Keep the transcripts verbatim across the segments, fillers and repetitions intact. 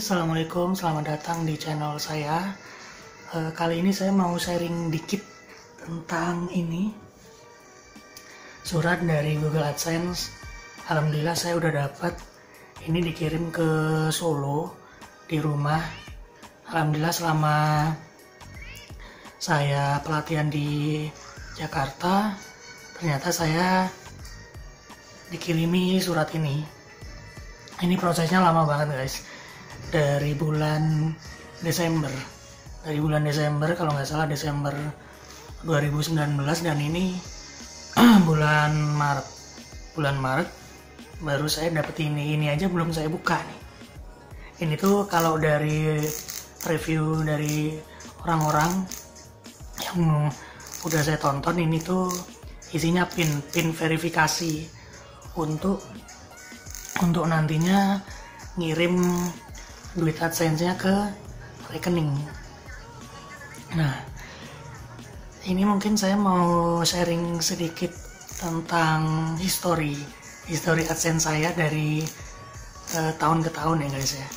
Assalamualaikum, selamat datang di channel saya. e, Kali ini saya mau sharing dikit tentang ini, surat dari Google AdSense. Alhamdulillah saya udah dapat. Ini dikirim ke Solo di rumah. Alhamdulillah selama saya pelatihan di Jakarta, ternyata saya dikirimi surat ini. Ini prosesnya lama banget guys, dari bulan Desember dari bulan Desember kalau nggak salah Desember dua ribu sembilan belas, dan ini bulan Maret bulan Maret baru saya dapet ini ini aja belum saya buka nih. Ini tuh kalau dari review dari orang-orang yang udah saya tonton, ini tuh isinya pin pin verifikasi untuk untuk nantinya ngirim duit AdSense-nya ke rekening. Nah, ini mungkin saya mau sharing sedikit tentang history history AdSense saya dari uh, tahun ke tahun ya guys ya.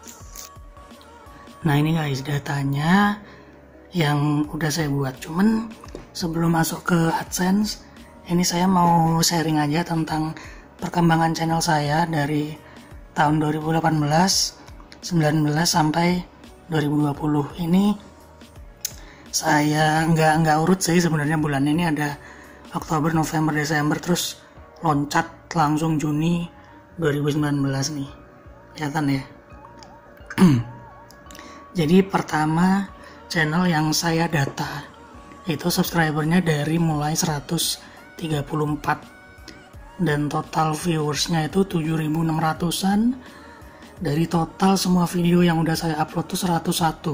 Nah ini guys datanya yang udah saya buat. Cuman sebelum masuk ke AdSense, ini saya mau sharing aja tentang perkembangan channel saya dari tahun dua ribu delapan belas, sembilan belas sampai dua ribu dua puluh. Ini saya nggak nggak urut sih sebenarnya bulannya. Ini ada Oktober, November, Desember, terus loncat langsung Juni dua ribu sembilan belas nih. Kelihatan ya. Jadi pertama channel yang saya data itu subscribernya dari mulai seratus tiga puluh empat, dan total viewersnya itu tujuh ribu enam ratusan. Dari total semua video yang udah saya upload tuh seratus satu.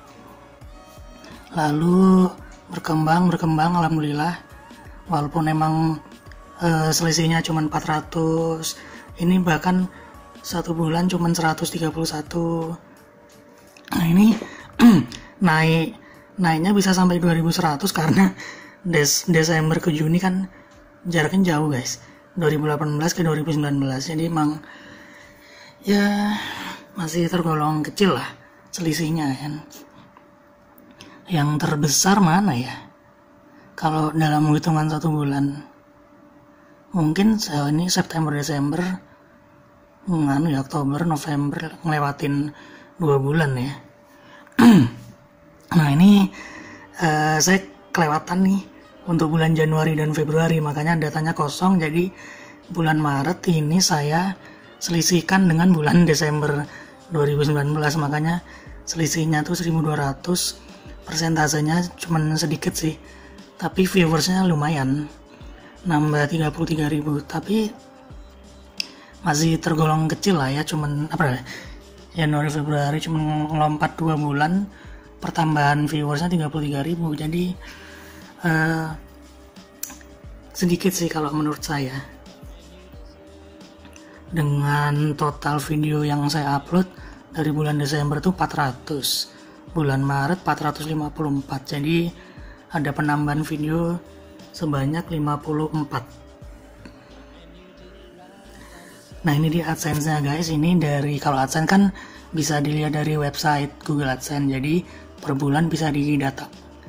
Lalu berkembang berkembang alhamdulillah, walaupun emang e, selisihnya cuma empat ratus, ini bahkan satu bulan cuma seratus tiga puluh satu. Nah ini naik naiknya bisa sampai dua ribu seratus karena des, Desember ke Juni kan jaraknya jauh guys, dua ribu delapan belas ke dua ribu sembilan belas. Jadi emang ya masih tergolong kecil lah selisihnya kan. Yang terbesar mana ya kalau dalam hitungan satu bulan? Mungkin saya ini September Desember nganu ya, Oktober November ngelewatin dua bulan ya. Nah ini uh, saya kelewatan nih untuk bulan Januari dan Februari, makanya datanya kosong. Jadi bulan Maret ini saya selisihkan dengan bulan Desember dua ribu sembilan belas, makanya selisihnya tuh seribu dua ratus. Persentasenya cuman sedikit sih, tapi viewersnya lumayan, nambah tiga puluh tiga ribu. Tapi masih tergolong kecil lah ya, cuman apa ya, Januari Februari cuman ngelompat dua bulan pertambahan viewersnya tiga puluh tiga ribu. Jadi uh, sedikit sih kalau menurut saya. Dengan total video yang saya upload dari bulan Desember itu empat ratus, bulan Maret empat ratus lima puluh empat, jadi ada penambahan video sebanyak lima puluh empat. Nah ini di AdSense-nya guys. Ini dari, kalau AdSense kan bisa dilihat dari website Google AdSense, jadi per bulan bisa didata.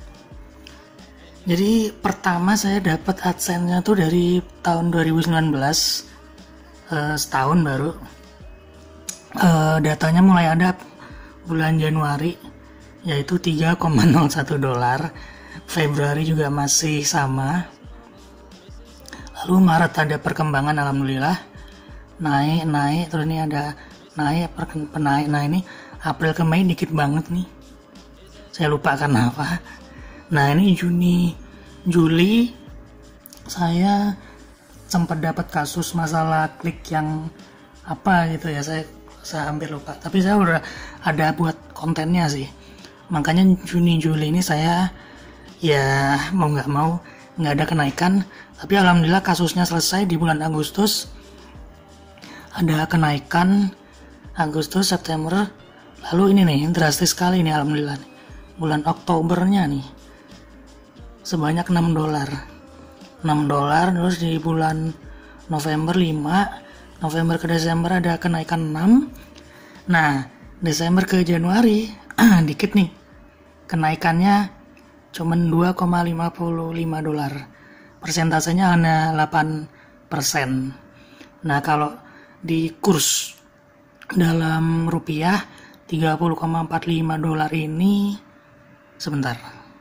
Jadi pertama saya dapat AdSense-nya tuh dari tahun dua ribu sembilan belas, uh, setahun baru. Uh, datanya mulai ada bulan Januari, yaitu tiga koma nol satu dolar. Februari juga masih sama. Lalu Maret ada perkembangan alhamdulillah, naik naik terus ini ada naik penaik. Nah ini April ke Mei dikit banget nih, saya lupa karena apa. Nah ini Juni Juli saya sempat dapat kasus masalah klik yang apa gitu ya, saya saya hampir lupa, tapi saya udah ada buat kontennya sih. Makanya Juni Juli ini saya ya mau nggak mau nggak ada kenaikan, tapi alhamdulillah kasusnya selesai di bulan Agustus. Ada kenaikan Agustus, September, lalu ini nih drastis sekali nih alhamdulillah nih. Bulan Oktobernya nih sebanyak enam dolar enam dolar, terus di bulan November lima, November ke Desember ada kenaikan enam. Nah Desember ke Januari dikit nih, kenaikannya cuman dua koma lima lima dolar, persentasenya hanya delapan persen. Nah kalau di kurs dalam rupiah tiga puluh koma empat lima dolar ini, sebentar.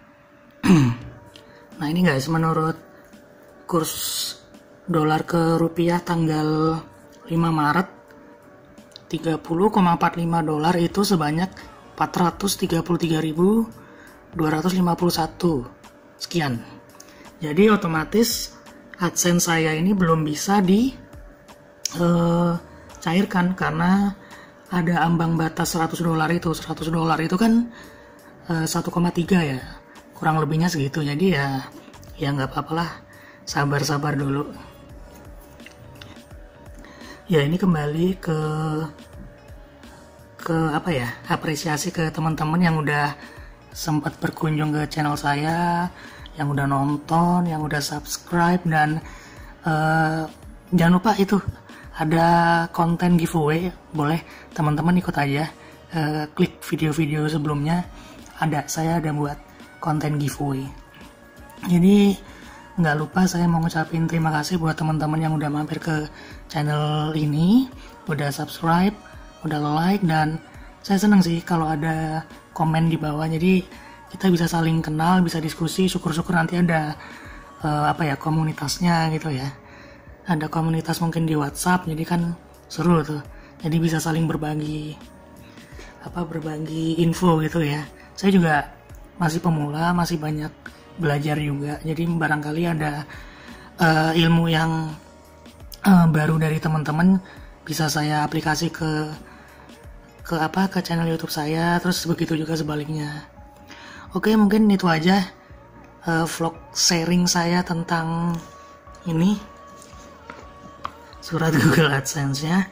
Nah ini guys, menurut kurs dolar ke rupiah tanggal lima Maret, tiga puluh koma empat lima dolar itu sebanyak empat ratus tiga puluh tiga ribu dua ratus lima puluh satu sekian. Jadi otomatis AdSense saya ini belum bisa di uh, cairkan karena ada ambang batas seratus dolar itu. seratus dolar itu kan uh, satu koma tiga ya, kurang lebihnya segitu. Jadi ya ya nggak apa-apalah, sabar-sabar dulu. Ya ini kembali ke ke apa ya, apresiasi ke teman-teman yang udah sempat berkunjung ke channel saya, yang udah nonton, yang udah subscribe, dan uh, jangan lupa itu ada konten giveaway, boleh teman-teman ikut aja, uh, klik video-video sebelumnya, ada saya ada buat konten giveaway. Jadi nggak lupa saya mau ngucapin terima kasih buat teman-teman yang udah mampir ke channel ini, udah subscribe, udah like, dan saya seneng sih kalau ada komen di bawah, jadi kita bisa saling kenal, bisa diskusi. Syukur-syukur nanti ada uh, apa ya, komunitasnya gitu ya, ada komunitas mungkin di WhatsApp, jadi kan seru tuh, jadi bisa saling berbagi apa berbagi info gitu ya. Saya juga masih pemula, masih banyak belajar juga, jadi barangkali ada uh, ilmu yang uh, baru dari teman-teman bisa saya aplikasi ke ke apa ke channel YouTube saya, terus begitu juga sebaliknya. Oke, mungkin itu aja uh, vlog sharing saya tentang ini surat Google AdSense-nya.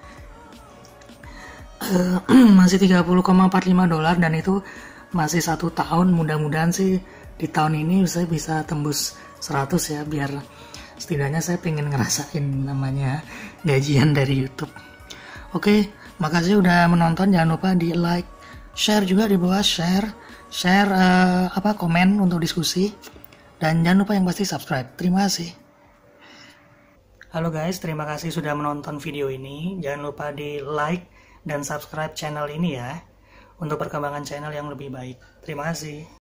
Uh, masih tiga puluh koma empat lima dolar, dan itu masih satu tahun. Mudah-mudahan sih di tahun ini saya bisa tembus seratus ya, biar setidaknya saya pengen ngerasain namanya gajian dari YouTube. Oke, makasih udah menonton. Jangan lupa di like, share juga di bawah, share, share uh, apa komen untuk diskusi, dan jangan lupa yang pasti subscribe. Terima kasih. Halo guys, terima kasih sudah menonton video ini. Jangan lupa di like dan subscribe channel ini ya, untuk perkembangan channel yang lebih baik. Terima kasih.